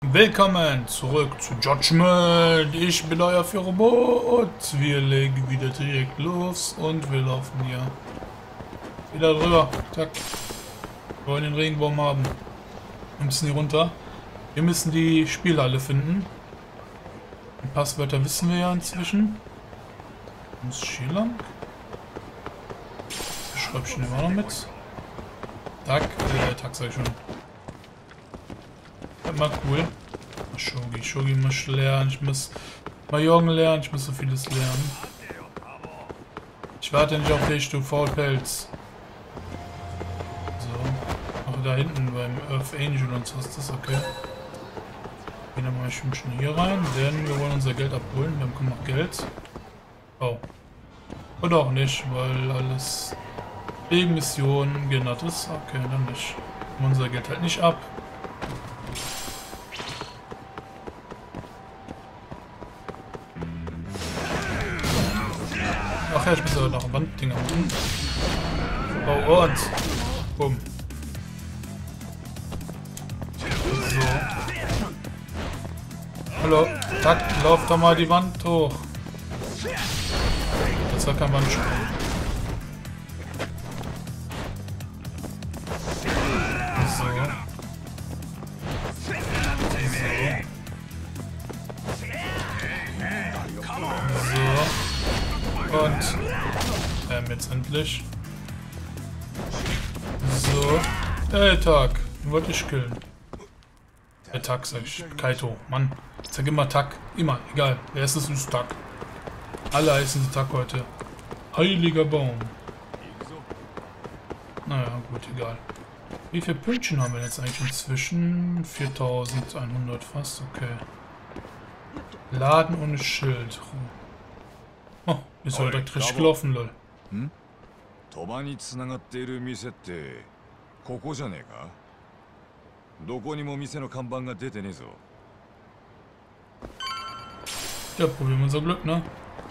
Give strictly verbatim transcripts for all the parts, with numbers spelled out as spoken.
Willkommen zurück zu Judgment. Ich bin euer Führerbot. Wir legen wieder direkt los und wir laufen hier wieder drüber. Zack. Wir wollen den Regenbaum haben. Wir müssen hier runter. Wir müssen die Spielhalle finden. Die Passwörter wissen wir ja inzwischen. Muss hier lang. Das schreibe ich immer noch mit. Tag, äh, Tag sag ich schon. Mal cool. Shogi, Shogi muss ich lernen. Ich muss Mahjong lernen. Ich muss so vieles lernen. Ich warte nicht auf dich, du Faulpelz. So. Auch da hinten beim Earth Angel und so ist das okay. Gehen wir mal schon hier rein, denn wir wollen unser Geld abholen. Wir haben noch Geld. Oh. Oder auch nicht, weil alles wegen Missionen geändert ist. Okay, dann nicht. Wir unser Geld halt nicht ab. Ach ja, ich muss ja noch Wanddinger machen. Oh, und. Bumm. So. Hallo. Tack, lauf doch mal die Wand hoch. Das war kein Wandsprung. So. So. Und ähm, jetzt endlich. So. Hey, Tag. Den wollte ich killen. Hey, Tag, sag ich. Kaito. Mann. Sag immer Tag. Immer. Egal. Der erste ist Tag. Alle heißen sie Tag heute. Heiliger Baum. Naja, gut, egal. Wie viele Pünktchen haben wir jetzt eigentlich inzwischen? viertausendeinhundert fast. Okay. Laden ohne Schild. Oh, ist heute direkt richtig gelaufen, lol. Hm? Tobaに繋がっている店ってここじゃねえか？どこにも店の看板が出てねえぞ。 Ja, probieren wir unser Glück, ne?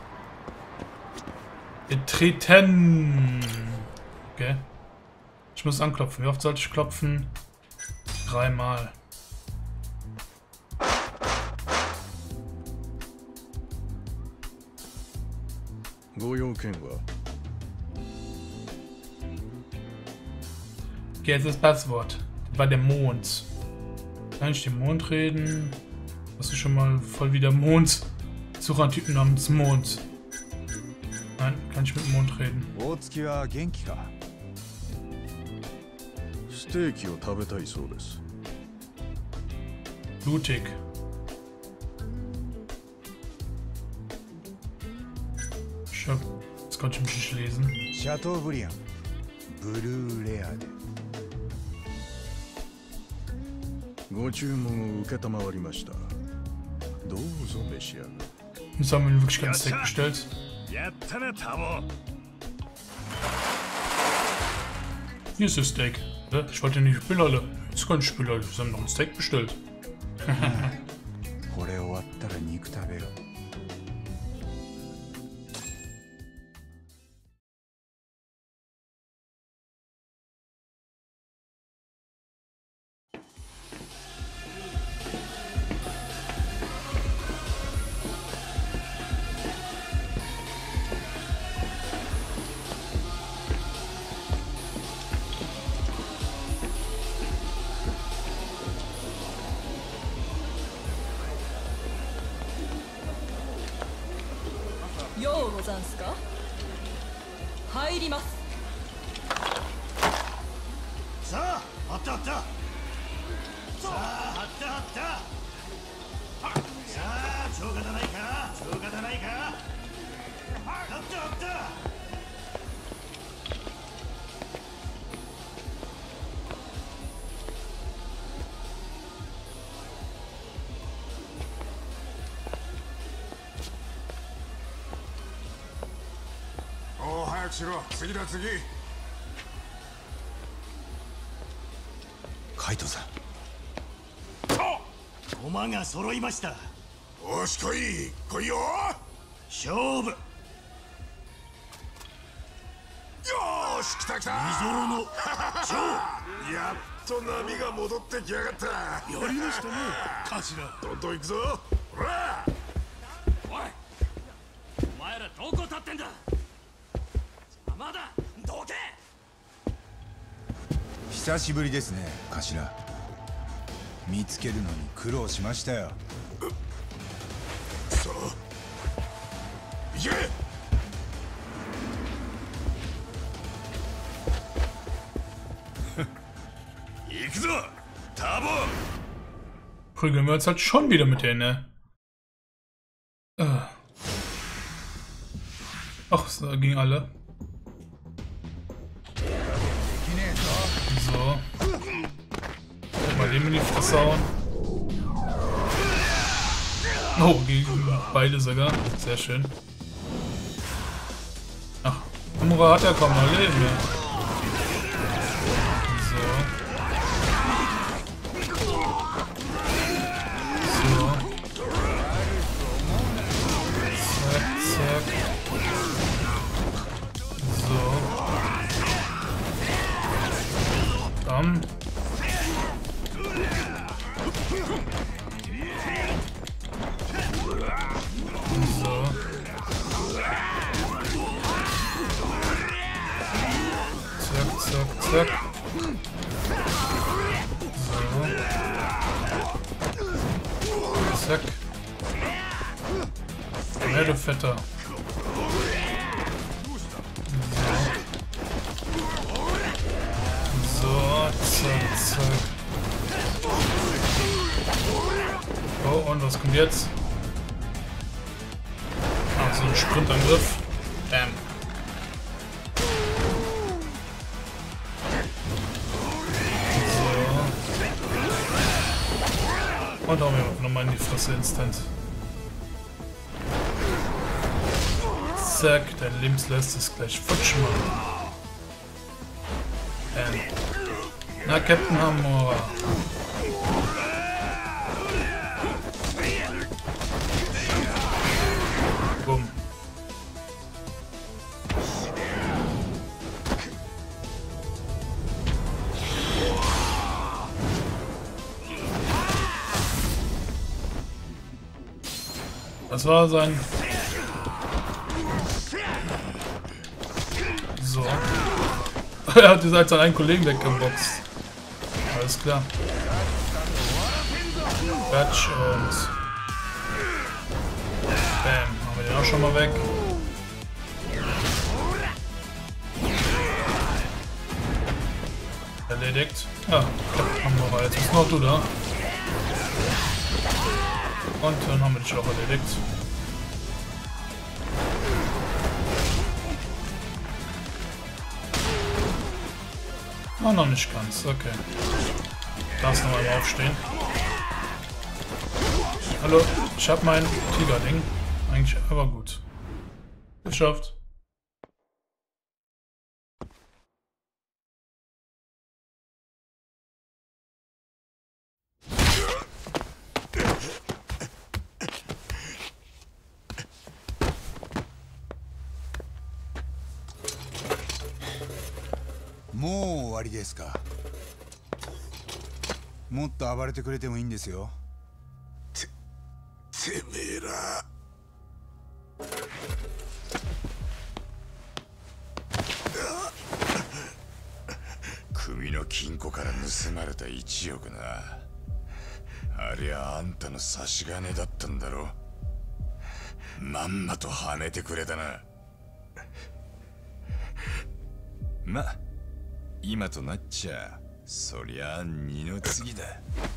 Betreten. Okay. Ich muss anklopfen. Wie oft sollte ich klopfen? Dreimal. Okay, jetzt das Passwort. Das war der Mond. Kann ich den Mond reden? Hast du schon mal voll wie der Mond? Suche einen Typen namens Mond. Nein, kann ich mit dem Mond reden. Blutig. Ich hab... Jetzt konnte ich mich nicht lesen. Chateaubriand. Blue Leade. ご注文を承りました。どうぞ召し上がれ。 Jetzt haben wir wirklich ganz Steak bestellt. Hier ist das Steak. Ich wollte nicht Spielerle. Jetzt kann ich Spielerle. Wir haben noch ein Steak bestellt. これ終わったら肉食べろ。 ようござんすか。入ります。 さあ、あったあった。さあ、あったあった。さあ、超過だないか、超過だないか。あったあった。早くしろ、次だ次。 カイトさん。 駒が揃いました。 よし来い、来いよ。 勝負。よーし来た来た。 未曾有の超。 やっと波が戻ってきやがった。 やりましたね頭。 どんどん行くぞ。ほらおい、お前らどこ立ってんだ。邪魔だ、どけ。 久しぶりですね、頭。見つけるのに苦労しましたよ。 さあ行け。行くぞタボ。 Prügeln wir uns halt schon wieder mit denen, ne? Ach, da ging alle. So. Mal den in die Fresse hauen. Oh, gegen beide sogar. Sehr schön. Ach, Amura hat ja kaum noch Leben mehr. So. So. Zack, zack. So. Bam. So. Zack, zack, zack. So. Zack. Ja, du Fetter. So. So, zack, zack. Oh, und was kommt jetzt? Ah, so ein Sprintangriff. Bam. So. Und hauen wir nochmal in die Fresse instant. Zack, dein Lebensleist ist gleich futsch machen. Bam. Na, Captain Hamura. Bumm. Das war sein... So. Er hat jetzt als seinen Kollegen weggeboxt. Alles klar. Batsch und... Bam. Haben wir den auch schon mal weg. Erledigt. Ja, haben wir mal. Jetzt bist noch du da. Und dann haben wir dich auch erledigt. Ah, noch nicht ganz. Okay. Darfst noch einmal aufstehen. Hallo, ich hab mein Tiger-Ding. Eigentlich aber gut. Geschafft. もう終わりですか。もっと暴れてくれてもいいんですよ。 てめえら。組の金庫から盗まれたいちおくな。ありゃあんたの差し金だったんだろ。まんまとはめてくれたな。ま、今となっちゃそりゃ二の次だ。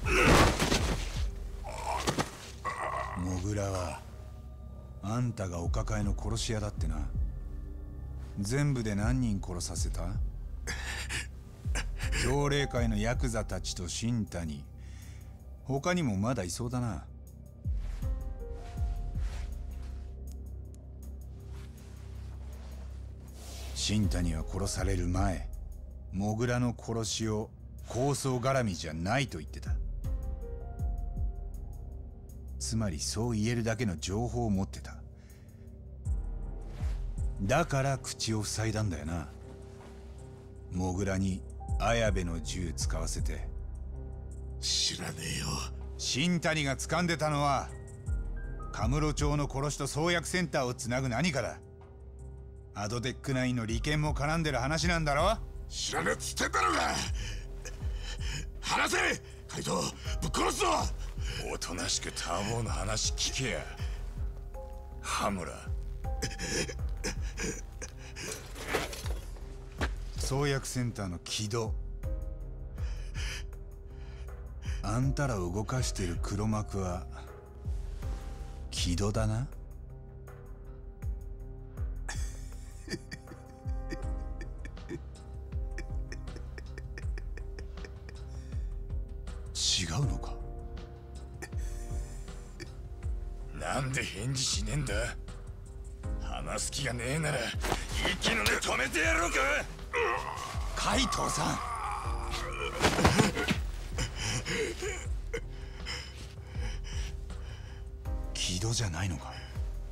モグラはあんたがお抱えの殺し屋だってな。全部で何人殺させた？奨励会のヤクザたちと新谷、他にもまだいそうだな。新谷は殺される前、モグラの殺しを抗争絡みじゃないと言ってた。つまりそう言えるだけの情報を持ってた。だから口を塞いだんだよな。モグラに綾部の銃使わせて。 知らねえよ。 新谷が掴んでたのはカムロ町の殺しと創薬センターをつなぐ何かだ。アドテックナインの利権も絡んでる話なんだろ。 知らねえっつってんだろうが。話せカイト、ぶっ殺すぞ。 おとなしくターボーの話聞けや羽村。 創薬センターの木戸、あんたらを動かしてる黒幕は木戸だな。違うのか。 なんで返事しねえんだ。話す気がねえなら息の根止めてやろうか。 海藤さん。木戸じゃないのか。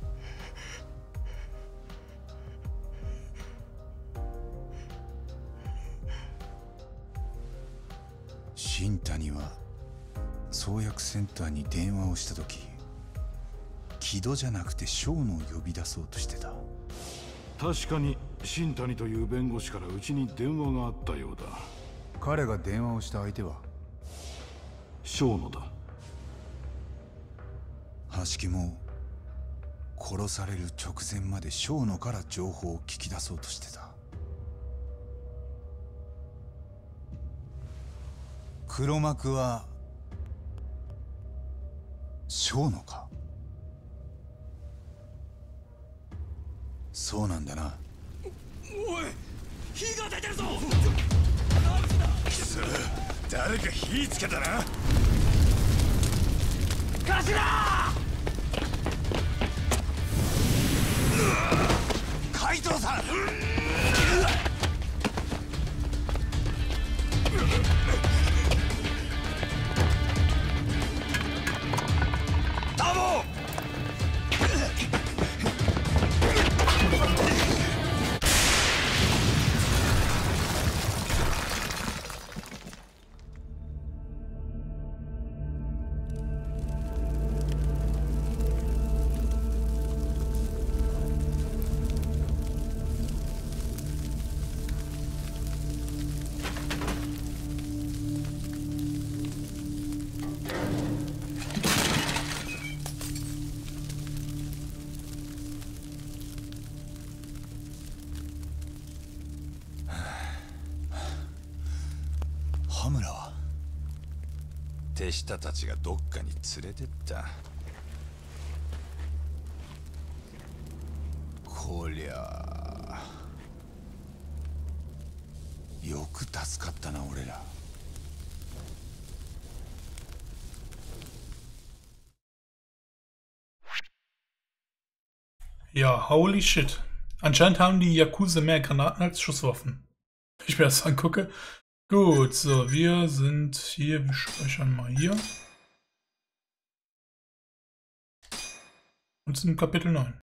新谷は創薬センターに電話をした時、木戸じゃなくてショーノを呼び出そうとしてた。 確かに新谷という弁護士からうちに電話があったようだ。 彼が電話をした相手は小野だ。 橋木も殺される直前まで小野から情報を聞き出そうとしてた。黒幕は小野か。そうなんだな。 おい、火が出てるぞ。 くそ、誰か火つけたな。 海藤さん。 タモ。 羽村は手下たちがどっかに連れてった。 こりゃよく助かったな俺ら。 Ja, holy shit. Anscheinend haben die Yakuza mehr Granaten als Schusswaffen. Wenn ich mir das angucke. Gut, so, wir sind hier, wir speichern mal hier. Und sind im Kapitel neun.